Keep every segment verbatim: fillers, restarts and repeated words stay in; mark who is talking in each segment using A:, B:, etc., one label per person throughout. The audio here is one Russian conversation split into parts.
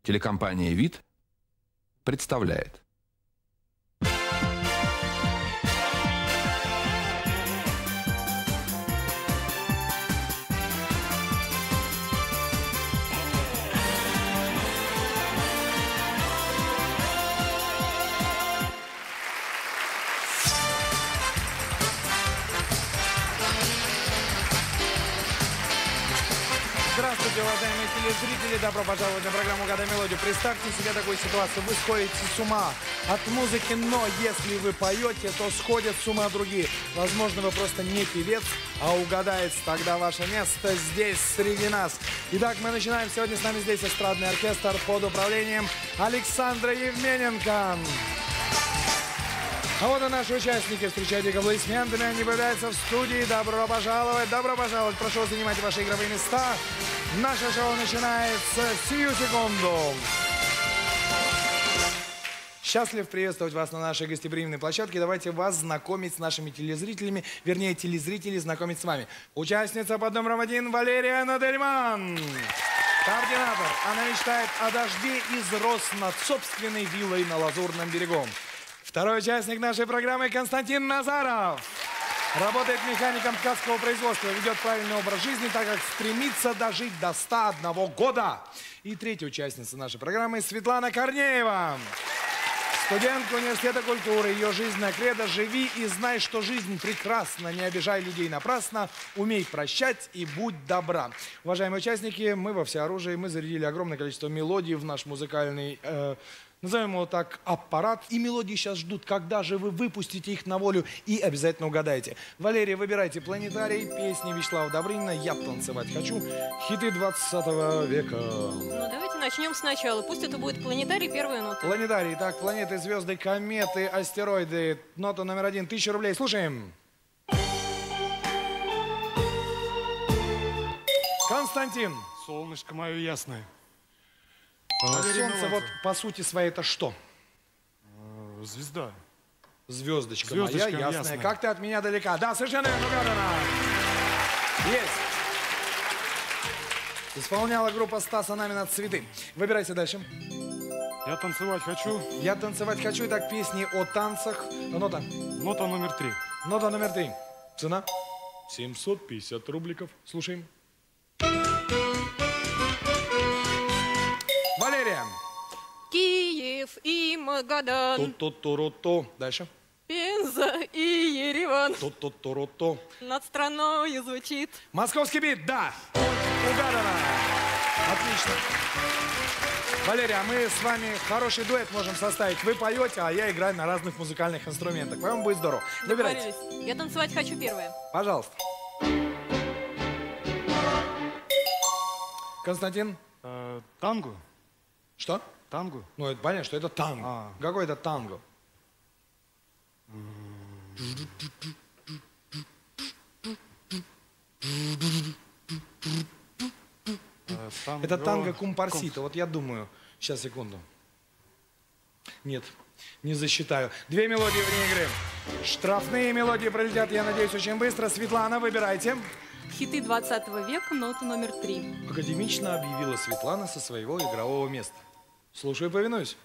A: Телекомпания «Вид» представляет.
B: Здравствуйте, уважаемые телезрители! Добро пожаловать на программу «Угадай мелодию». Представьте себе такую ситуацию. Вы сходите с ума от музыки, но если вы поете, то сходят с ума другие. Возможно, вы просто не певец, а угадает тогда ваше место здесь, среди нас. Итак, мы начинаем. Сегодня с нами здесь эстрадный оркестр под управлением Александра Евмененко. А вот и наши участники. Встречайте их аплодисментами. Они появляются в студии. Добро пожаловать, добро пожаловать. Прошу вас, занимайте ваши игровые места. Наше шоу начинается сию секунду. Счастлив приветствовать вас на нашей гостеприимной площадке. Давайте вас знакомить с нашими телезрителями, вернее, телезрители знакомить с вами. Участница под номером один Валерия Надельман. Координатор. Она мечтает о дожде и рос над собственной виллой на Лазурном берегу. Второй участник нашей программы Константин Назаров. Работает механиком ткацкого производства, ведет правильный образ жизни, так как стремится дожить до ста одного года. И третья участница нашей программы Светлана Корнеева. Студентка университета культуры. Ее жизненная кредо: живи и знай, что жизнь прекрасна. Не обижай людей напрасно, умей прощать и будь добра. Уважаемые участники, мы во всеоружии, мы зарядили огромное количество мелодий в наш музыкальный... Э, Назовем его так, аппарат. И мелодии сейчас ждут, когда же вы выпустите их на волю и обязательно угадаете. Валерия, выбирайте «Планетарий», песни Вячеслава Добрынина, «Я танцевать хочу», хиты двадцатого века.
C: Ну, давайте начнем сначала. Пусть это будет «Планетарий», первая нота.
B: «Планетарий». Так, планеты, звезды, кометы, астероиды. Нота номер один, тысяча рублей. Слушаем. Константин.
D: Солнышко мое ясное.
B: А солнце, вот по сути своей, это что?
D: Звезда.
B: Звездочка,
D: Звездочка
B: моя ясная.
D: ясная.
B: Как ты от меня далека? Да, совершенно верно, угадано. Есть. Исполняла группа Стаса Намина «Цветы». Выбирайте дальше.
D: Я танцевать хочу.
B: Я танцевать хочу. Итак, песни о танцах. Нота.
D: Нота номер три.
B: Нота номер три. Цена? семьсот пятьдесят рубликов. Слушаем. Валерия.
C: Киев и Магадан.
B: То-то-то-ро-то. Дальше.
C: Пенза и Ереван.
B: То-то-то-ро-то.
C: Над страною звучит.
B: Московский бит, да. Угадано. Отлично. Валерия, а мы с вами хороший дуэт можем составить. Вы поете, а я играю на разных музыкальных инструментах. По-моему, будет здорово. Выбирайте.
C: Я танцевать хочу первая.
B: Пожалуйста. Константин.
D: Э, танго.
B: Что?
D: Танго.
B: Ну, это понятно, что это танго.
D: А.
B: Какой это танго?
D: Э, танго.
B: Это танго кумпарсита. Вот я думаю. Сейчас, секунду. Нет, не засчитаю. Две мелодии вне игры. Штрафные мелодии пролетят, я надеюсь, очень быстро. Светлана, выбирайте.
C: Хиты двадцатого века, нота номер три.
B: Академично объявила Светлана со своего игрового места. Слушаю и повинуюсь.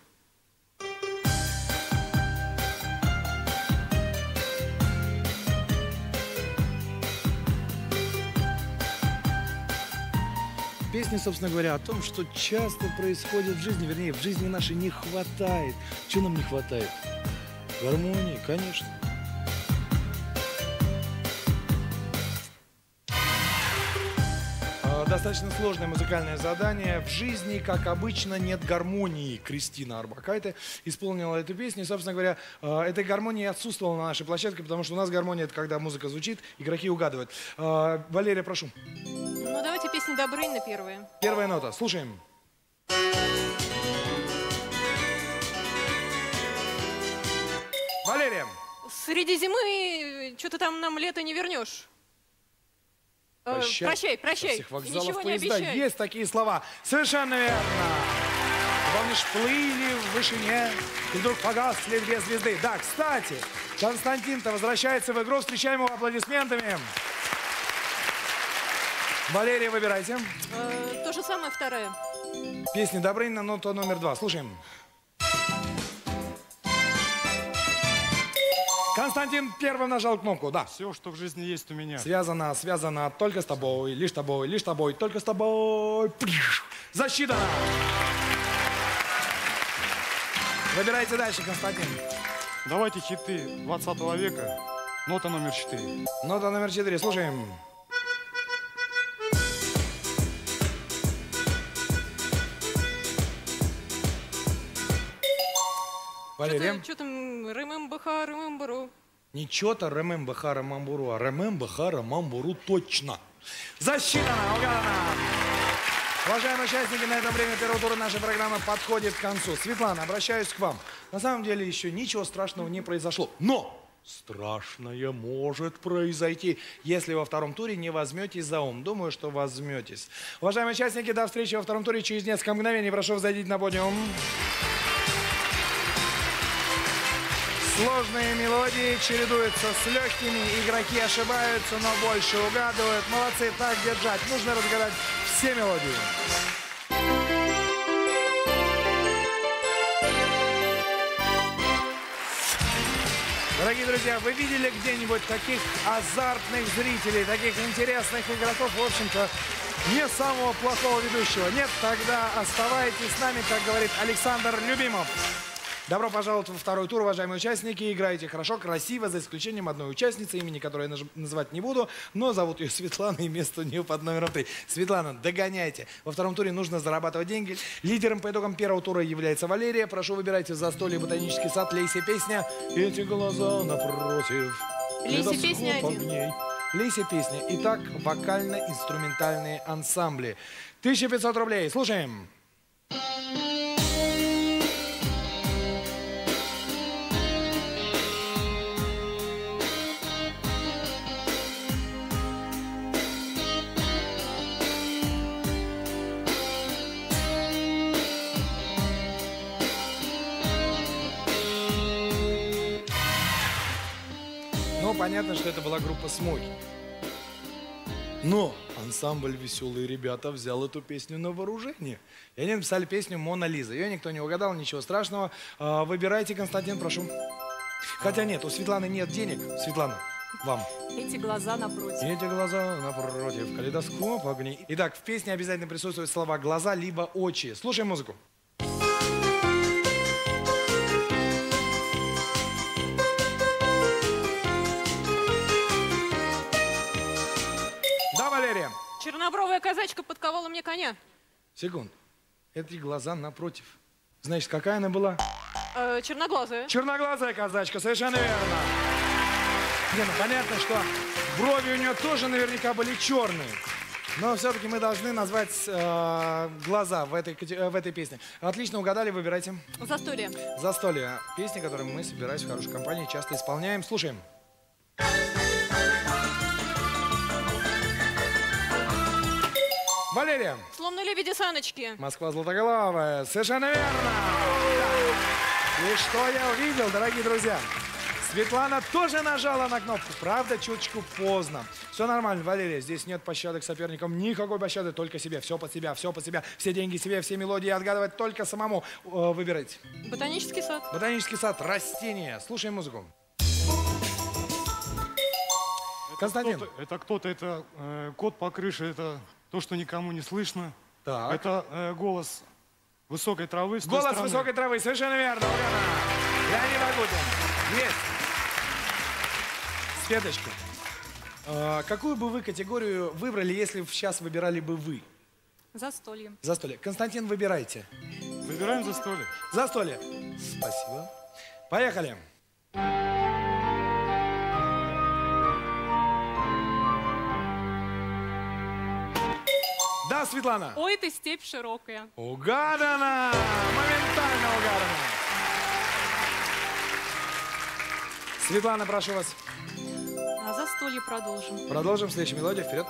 B: Песня, собственно говоря, о том, что часто происходит в жизни, вернее, в жизни нашей не хватает. Чего нам не хватает? Гармонии, конечно. Достаточно сложное музыкальное задание. В жизни, как обычно, нет гармонии. Кристина Арбакайте исполнила эту песню. И, собственно говоря, этой гармонии отсутствовала на нашей площадке, потому что у нас гармония — это когда музыка звучит, игроки угадывают. Валерия, прошу.
C: Ну, давайте песни Добрынина первая.
B: Первая нота. Слушаем. Валерия.
C: Среди зимы что-то там нам лето не вернешь.
B: Прощай,
C: прощай, прощай.
B: Со всех вокзалов
C: Ничего не
B: поезда.
C: обещай.
B: Есть такие слова. Совершенно верно. Помнишь, плыли в вышине, и вдруг погасли две звезды. Да, кстати, Константин-то возвращается в игру. Встречаем его аплодисментами. Валерия, выбирайте.
C: Э, то же самое, вторая.
B: Песни Добрынина, нота номер два. Слушаем. Константин первым нажал кнопку, да.
D: Все, что в жизни есть у меня.
B: Связано, связано только с тобой, лишь тобой, лишь тобой, только с тобой. Засчитано. Выбирайте дальше, Константин.
D: Давайте хиты двадцатого века. Нота номер четыре.
B: Нота номер четыре. Слушаем. Валерия.
C: Что там? Ремембаха, ремембару.
B: Не чё-то ремембаха, мамбуру, а ремембаха, мамбуру точно. Засчитано, угадано. Уважаемые участники, на этом время первого тура нашей программы подходит к концу. Светлана, обращаюсь к вам. На самом деле еще ничего страшного не произошло. Но страшное может произойти, если во втором туре не возьметесь за ум. Думаю, что возьметесь. Уважаемые участники, до встречи во втором туре через несколько мгновений. Прошу, взойдите на подиум. Сложные мелодии чередуются с легкими. Игроки ошибаются, но больше угадывают. Молодцы, так держать. Нужно разгадать все мелодии. Дорогие друзья, вы видели где-нибудь таких азартных зрителей, таких интересных игроков, в общем-то, не самого плохого ведущего? Нет? Тогда оставайтесь с нами, как говорит Александр Любимов. Добро пожаловать во второй тур, уважаемые участники. Играете хорошо, красиво, за исключением одной участницы, имени которой я называть не буду, но зовут ее Светлана, и место у нее под номером три. Светлана, догоняйте. Во втором туре нужно зарабатывать деньги. Лидером по итогам первого тура является Валерия. Прошу, выбирайте «Застолье», «Ботанический сад», «Лейся песня». Эти глаза напротив.
C: «Лейся песня» один.
B: Огней. «Лейся песня». Итак, вокально-инструментальные ансамбли. тысяча пятьсот рублей. Слушаем. Понятно, что это была группа «Смоки». Но ансамбль «Веселые ребята» взял эту песню на вооружение. И они написали песню «Мона Лиза». Ее никто не угадал, ничего страшного. А, выбирайте, Константин, прошу. Хотя нет, у Светланы нет денег. Светлана, вам.
C: Эти глаза напротив.
B: Эти глаза напротив. Калейдоскоп огней. Итак, в песне обязательно присутствуют слова «глаза» либо «очи». Слушаем музыку.
C: Чернобровая казачка подковала мне коня.
B: Секунд. Эти глаза напротив. Значит, какая она была?
C: Э, черноглазая.
B: Черноглазая казачка, совершенно верно. Не, ну понятно, что брови у нее тоже наверняка были черные. Но все-таки мы должны назвать э, глаза в этой, в этой песне. Отлично угадали, выбирайте.
C: «Застолье».
B: «Застолье». Песня, которую мы, собираясь в хорошей компании, часто исполняем. Слушаем. Валерия.
C: «Словно лебеди саночки».
B: «Москва золотоголовая». Совершенно верно. И что я увидел, дорогие друзья? Светлана тоже нажала на кнопку. Правда, чуточку поздно. Все нормально, Валерия. Здесь нет пощады к соперникам. Никакой пощады, только себе. Все под себя, все под себя. Все деньги себе, все мелодии отгадывать только самому. Э, выбирайте.
C: «Ботанический сад».
B: «Ботанический сад». Растения. Слушаем музыку.
D: Это
B: Константин.
D: Кто-то, это кто-то, это э, кот по крыше, это то, что никому не слышно.
B: Так.
D: Это э, голос высокой травы. с той
B: «Голос
D: стороны.
B: высокой травы». Совершенно верно. Ура! Леонид Агутин. Есть. Светочка, э, какую бы вы категорию выбрали, если сейчас выбирали бы вы?
C: «Застолье».
B: «Застолье». Константин, выбирайте.
D: Выбираем «Застолье».
B: «Застолье». Спасибо. Поехали. Да, Светлана.
C: «Ой, ты степь широкая».
B: Угадано! Моментально угадано. Светлана, прошу вас.
C: А «Застолье» продолжим.
B: Продолжим. Следующая мелодия. Вперед.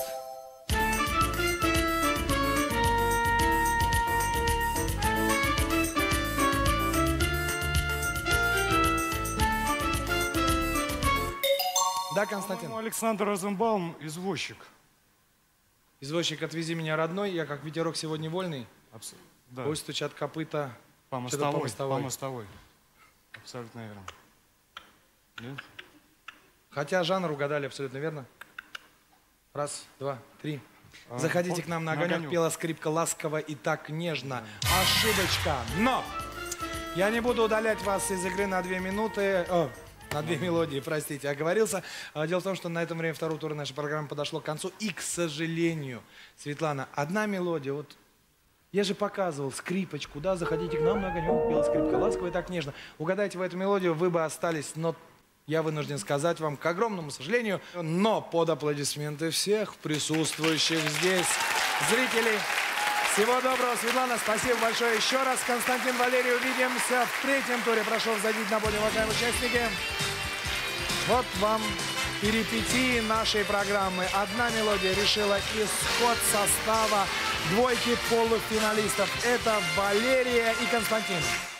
B: Да, Константин.
D: Ну, Александр Розенбаум, извозчик.
B: Извозчик, отвези меня, родной. Я как ветерок сегодня вольный.
D: Абс... Да.
B: Пусть стучат копыта.
D: По
B: Что-то
D: мостовой,
B: по мостовой.
D: по мостовой. Абсолютно верно. Нет?
B: Хотя жанр угадали абсолютно верно. Раз, два, три.
D: А,
B: Заходите
D: вот
B: к нам на
D: на
B: огонек.
D: огонек.
B: Пела скрипка ласково и так нежно. Ошибочка. Но я не буду удалять вас из игры на две минуты. О, на две мелодии, простите, оговорился. А, Дело в том, что на этом время второго тура нашей программы подошло к концу. И, к сожалению, Светлана, одна мелодия. Вот я же показывал скрипочку, да, заходите к нам на огонек. Пела скрипка ласково и так нежно. Угадайте в эту мелодию, вы бы остались, но я вынужден сказать вам, к огромному сожалению, но под аплодисменты всех присутствующих здесь зрителей. Всего доброго, Светлана, спасибо большое еще раз. Константин, Валерий, увидимся в третьем туре. Прошу взойдите на подиум, уважаемые участники. Вот вам перипетии нашей программы. Одна мелодия решила исход состава двойки полуфиналистов. Это Валерия и Константин.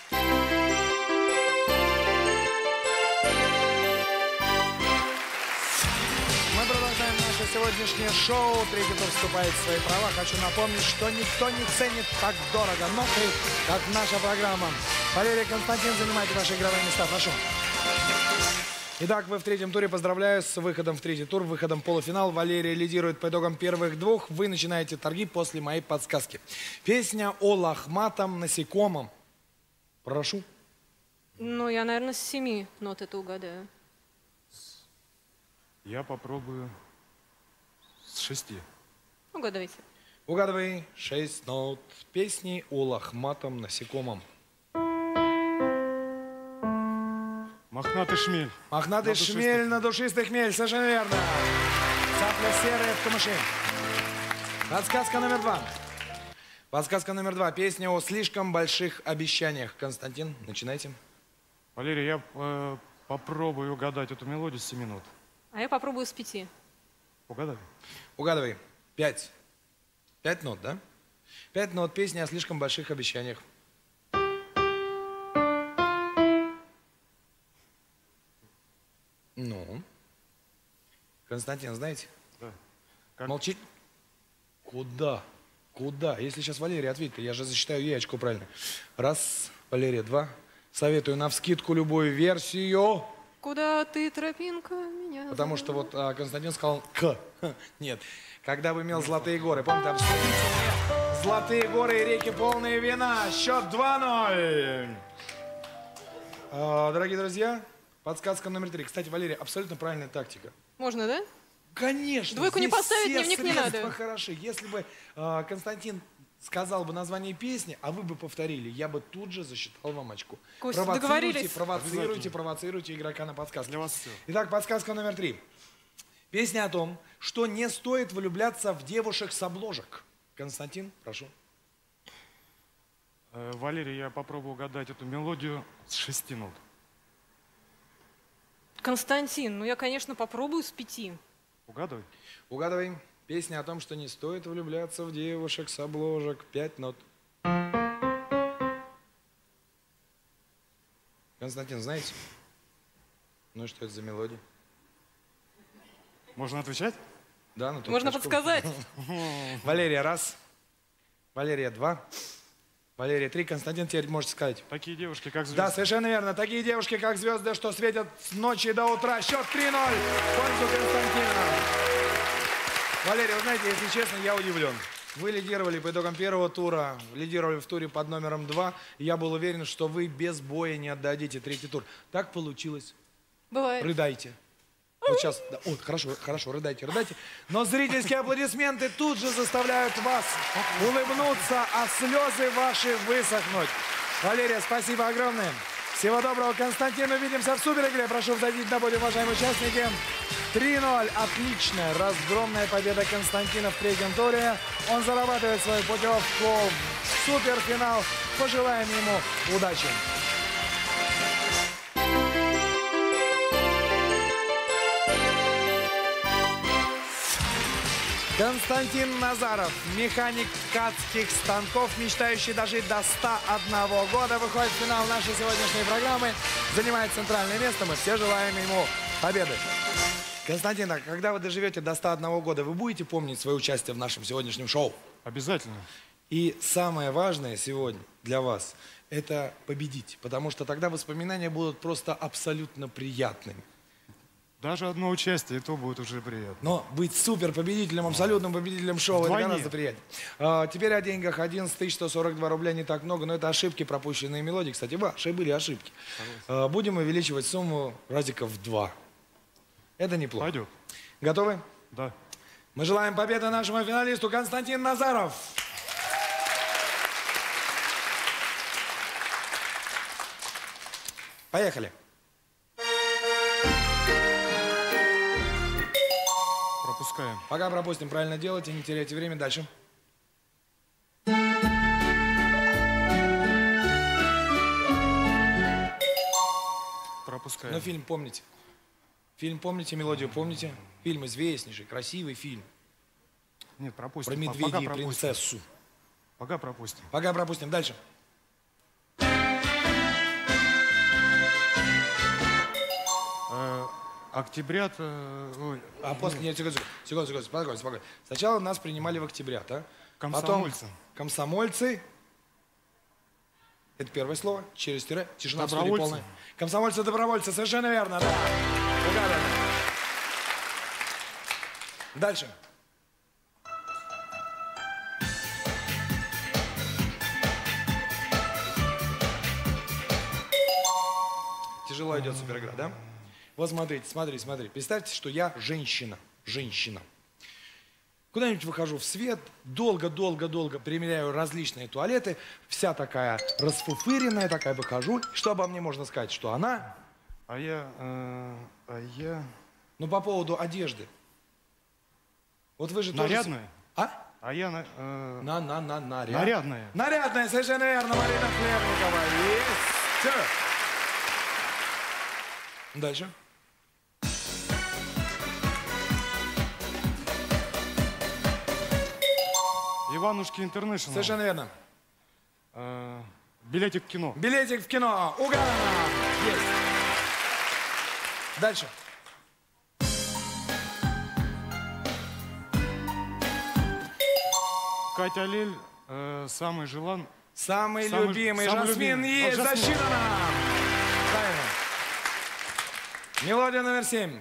B: Мы продолжаем наше сегодняшнее шоу. Третий тур вступает в свои права. Хочу напомнить, что никто не ценит так дорого ноты, как наша программа. Валерия и Константин, занимайте ваши игровые места. Прошу. Итак, вы в третьем туре. Поздравляю с выходом в третий тур, выходом в полуфинал. Валерия лидирует по итогам первых двух. Вы начинаете торги после моей подсказки. Песня о лохматом насекомом. Прошу.
C: Ну, я, наверное, с семи нот это угадаю.
D: Я попробую с шести.
C: Угадывайте.
B: Угадывай шесть нот песни о лохматом насекомом.
D: Мохнатый шмель.
B: Мохнатый
D: На душистый
B: шмель на душистый хмель. Совершенно верно. Цапля серая в камыши. Подсказка номер два. Подсказка номер два. Песня о слишком больших обещаниях. Константин, начинайте.
D: Валерий, я э, попробую угадать эту мелодию с семи минут.
C: А я попробую с пяти.
D: Угадай.
B: Угадывай. Пять. Пять нот, да? Пять нот песни о слишком больших обещаниях. Ну? Константин, знаете?
D: Да. Как?
B: Молчи. Куда? Куда? Если сейчас Валерия ответит, я же засчитаю ей очко правильно. Раз, Валерия, два. Советую навскидку любую версию.
C: Куда ты, тропинка, меня
B: Потому что
C: зовет?
B: вот а, Константин сказал К. Нет. Когда бы имел золотые горы. Помните, там встретите золотые горы и реки полные вина. Счет два ноль. А, дорогие друзья, подсказка номер три. Кстати, Валерия, абсолютно правильная тактика.
C: Можно, да?
B: Конечно.
C: Двойку не
B: здесь
C: поставить,
B: все
C: дневник не
B: средства
C: надо.
B: хороши. Если бы э, Константин сказал бы название песни, а вы бы повторили, я бы тут же засчитал вам очко.
C: Костя,
B: Провоцируйте,
C: договорились?
B: провоцируйте,
D: Обязательно.
B: провоцируйте игрока на подсказку.
D: Для вас все.
B: Итак, подсказка номер три. Песня о том, что не стоит влюбляться в девушек с обложек. Константин, прошу.
D: Э, Валерий, я попробую угадать эту мелодию с шести нот.
C: Константин, ну я, конечно, попробую с пяти.
D: Угадывай.
B: Угадывай. Песня о том, что не стоит влюбляться в девушек с обложек. Пять нот. Константин, знаете? Ну и что это за мелодия?
D: Можно отвечать?
B: Да, ну,
C: Можно
B: точку.
C: подсказать?
B: Валерия, раз. Валерия, два. Валерия, три. Константин, теперь можете сказать.
D: Такие девушки, как звезды.
B: Да, совершенно верно. Такие девушки, как звезды, что светят с ночи до утра. Счет три ноль. В пользу Константина. Валерия, вы знаете, если честно, я удивлен. Вы лидировали по итогам первого тура, лидировали в туре под номером два. Я был уверен, что вы без боя не отдадите третий тур. Так получилось.
C: Бывает.
B: Рыдайте. Вот сейчас, да, о, хорошо, хорошо, рыдайте, рыдайте. Но зрительские аплодисменты тут же заставляют вас улыбнуться, а слезы ваши высохнуть. Валерия, спасибо огромное. Всего доброго, Константин. Увидимся в суперигре. Прошу взойти на подиум, уважаемые участники. три ноль. Отличная, разгромная победа Константина в третьем туре. Он зарабатывает свою путевку в суперфинал. Пожелаем ему удачи. Константин Назаров, механик ткацких станков, мечтающий дожить до ста одного года, выходит в финал нашей сегодняшней программы, занимает центральное место, мы все желаем ему победы. Константин, а когда вы доживете до ста одного года, вы будете помнить свое участие в нашем сегодняшнем шоу?
D: Обязательно.
B: И самое важное сегодня для вас – это победить, потому что тогда воспоминания будут просто абсолютно приятными.
D: Даже одно участие, и то будет уже приятно.
B: Но быть супер победителем, абсолютным победителем шоу, это гораздо приятнее. А, теперь о деньгах. одиннадцать тысяч сто сорок два рубля не так много, но это ошибки, пропущенные мелодии. Кстати, ваши были ошибки. А, будем увеличивать сумму разиков в два. Это неплохо.
D: Пойдет.
B: Готовы?
D: Да.
B: Мы желаем победы нашему финалисту Константин Назаров. Поехали.
D: Пропускаем.
B: Пока пропустим, правильно делайте, не теряйте время. Дальше.
D: Пропускаем.
B: Но фильм помните. Фильм помните, мелодию помните. Фильм известнейший, красивый фильм.
D: Нет, пропустим.
B: Про медведя
D: Пока
B: и
D: пропустим.
B: принцессу.
D: Пока пропустим.
B: Пока пропустим. Дальше.
D: Э, Октябрят... э, ой,
B: А после... Нет, секунду, секунду, секунду, спокойно, спокойно. Сначала нас принимали в октября, да?
D: Комсомольцы.
B: Потом комсомольцы. Это первое слово. Через тире. Тишина в студии
D: Добровольцы.
B: полная. Комсомольцы-добровольцы. Совершенно верно, да. Угадали. Дальше. Тяжело идет суперигра, да? Вот смотрите, смотри, смотри. Представьте, что я женщина. Женщина. Куда-нибудь выхожу в свет, долго-долго-долго примеряю различные туалеты, вся такая расфуфыренная, такая выхожу. Что обо мне можно сказать? Что она?
D: А я... э, а я...
B: Ну, по поводу одежды. Вот вы же тоже...
D: Нарядная?
B: А?
D: А я... на- э,
B: На, на, на, наряд.
D: Нарядная.
B: Нарядная, совершенно верно, Марина Хлебникова. Есть. Дальше.
D: Иванушки Интернешнл.
B: Совершенно верно.
D: Э, билетик в кино.
B: Билетик в кино. Угадано. Есть. Дальше.
D: Катя Лель, э, самый желан...
B: Самый,
D: Самый-
B: любимый
D: самый
B: Жасмин
D: любимый.
B: есть.
D: О, Жасмин.
B: Засчитано. Правильно. Мелодия номер семь.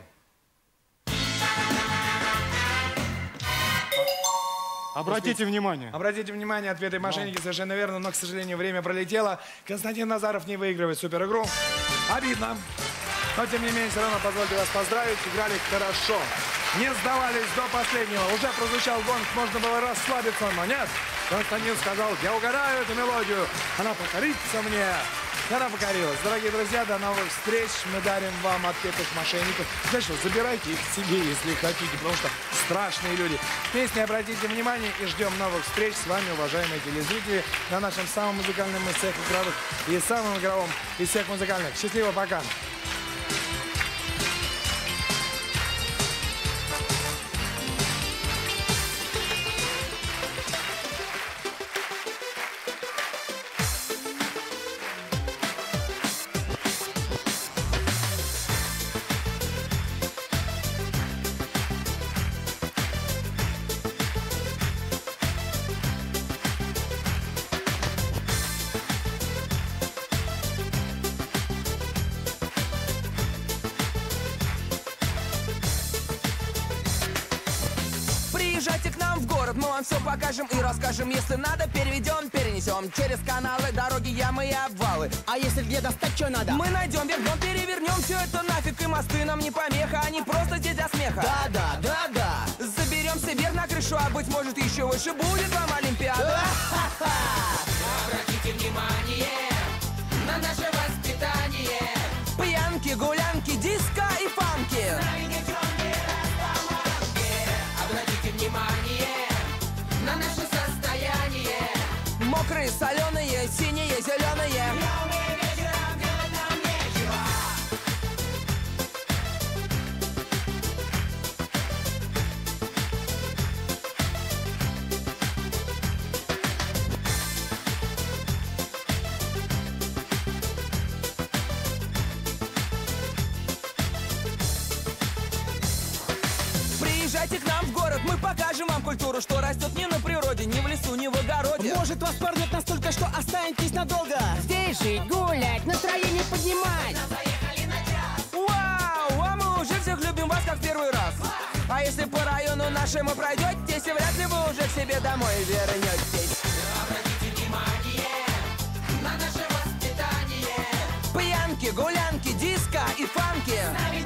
D: Обратите внимание.
B: Обратите внимание, ответы мошенники совершенно верно, но, к сожалению, время пролетело. Константин Назаров не выигрывает супер игру. Обидно. Но, тем не менее, все равно позвольте вас поздравить. Играли хорошо. Не сдавались до последнего. Уже прозвучал гонг, можно было расслабиться, но нет. Константин сказал, я угадаю эту мелодию. Она покорится мне. И она покорилась. Дорогие друзья, до новых встреч. Мы дарим вам отпетых мошенников. Знаешь что, забирайте их к себе, если хотите, потому что страшные люди. Песни обратите внимание и ждем новых встреч с вами, уважаемые телезрители, на нашем самом музыкальном из всех игровых и самом игровом из всех музыкальных. Счастливо, пока.
E: Приезжайте к нам в город, мы вам все покажем и расскажем. Если надо, переведем, перенесем. Через каналы, дороги, ямы и обвалы.
F: А если где достать, что надо?
E: Мы найдем, вернем, перевернем. Все это нафиг, и мосты нам не помеха. Они просто здесь для смеха.
F: Да-да, да-да.
E: Заберемся вверх на крышу, а быть может еще выше будет вам Олимпиада.
G: Обратите внимание на наше воспитание.
E: Пьянки, гулянки, диско и фанки.
G: Обратите внимание на наше состояние.
E: Мокрые, соленые, синие, зеленые.
G: Вечером делать нам нечего.
E: Приезжайте к нам в город. город, мы покажем вам культуру, что растет не на природе, ни в лесу, ни в огороде.
F: Может вас порвет настолько, что останетесь надолго.
H: Здесь жить, гулять, настроение поднимать.
E: Вау, а мы уже всех любим вас как в первый раз. А если по району нашему пройдетесь, и вряд ли вы уже к себе домой вернетесь.
G: Обратите внимание на наше воспитание.
E: Пьянки, гулянки, диско и фанки.
G: С нами